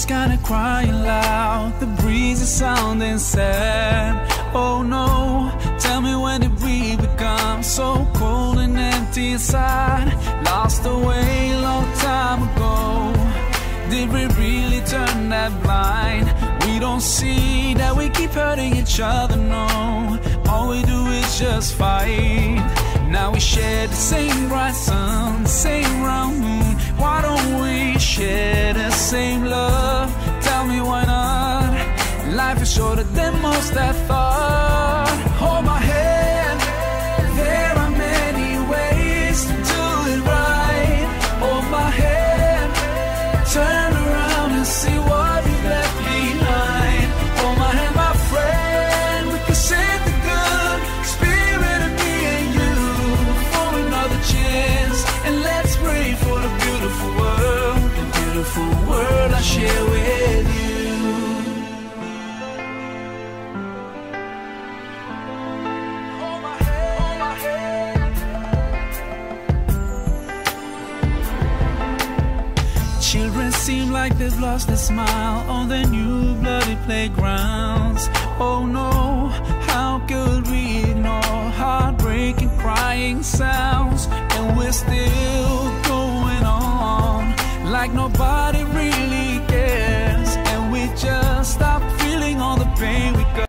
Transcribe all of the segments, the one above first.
voice kinda crying loud, the breeze is sounding sad. Oh no, tell me, when did we become so cold and empty inside? Lost away long time ago. Did we really turn that blind? We don't see that we keep hurting each other, no. All we do is just fight. Now we share the same bright sun, the same round moon. Why don't we share the same love? Tell me why not? Life is shorter than most have thought. Hold my hand, there are many ways to do it right. Hold my hand, turn around and see what we left behind. Hold my hand, my friend, we can save the good spirit of me and you for another chance. And let's pray for the beautiful world I share with you. Children seem like they've lost their smile on their new bloody playgrounds. Oh no, how could we ignore heartbreaking crying sounds? And we're still going on like nobody really cares. And we just stop feeling all the pain we got.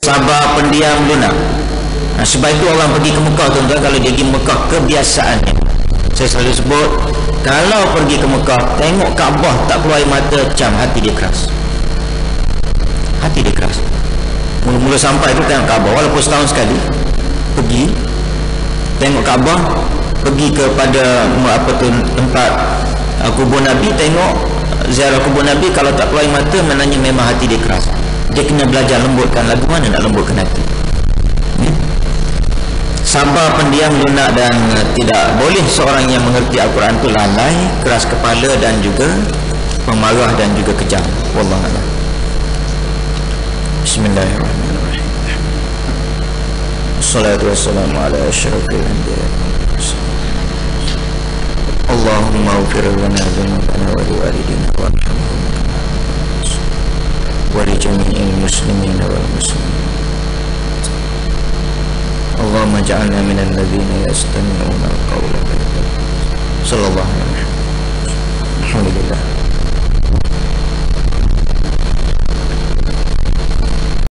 sabar, pendiam, lunak. Sebab itu orang pergi ke Mekah, tuan-tuan, kalau dia pergi Mekah, kebiasaannya, saya selalu sebut, kalau pergi ke Mekah, tengok Kaabah tak keluar air mata, macam hati dia keras. Hati dia keras. Mula-mula sampai tu tengok Kaabah, walaupun setahun sekali pergi tengok Kaabah, pergi kepada tempat kubur Nabi, tengok ziarah kubur Nabi, kalau tak keluar air mata, maknanya memang hati dia keras. Dia kena belajar lembutkan. Lagu mana nak lembutkan hati? Sabar, pendiam, lunak, dan tidak boleh seorang yang mengerti Al-Quran itu lalai, keras kepala, dan juga pemarah dan juga kejam. Wallahu a'lam. Bismillahirrahmanirrahim. Assalatu wassalamu ala asyrafil anbiya. Allahumma ighfir lana dzunubana wa liwalidina warhamhum wa li jami'il muslimina wal muslimin. Allahumma ja'alna minal ladzina yastami'una al-qawla. Sallallahu alaihi wasallam. Alhamdulillah.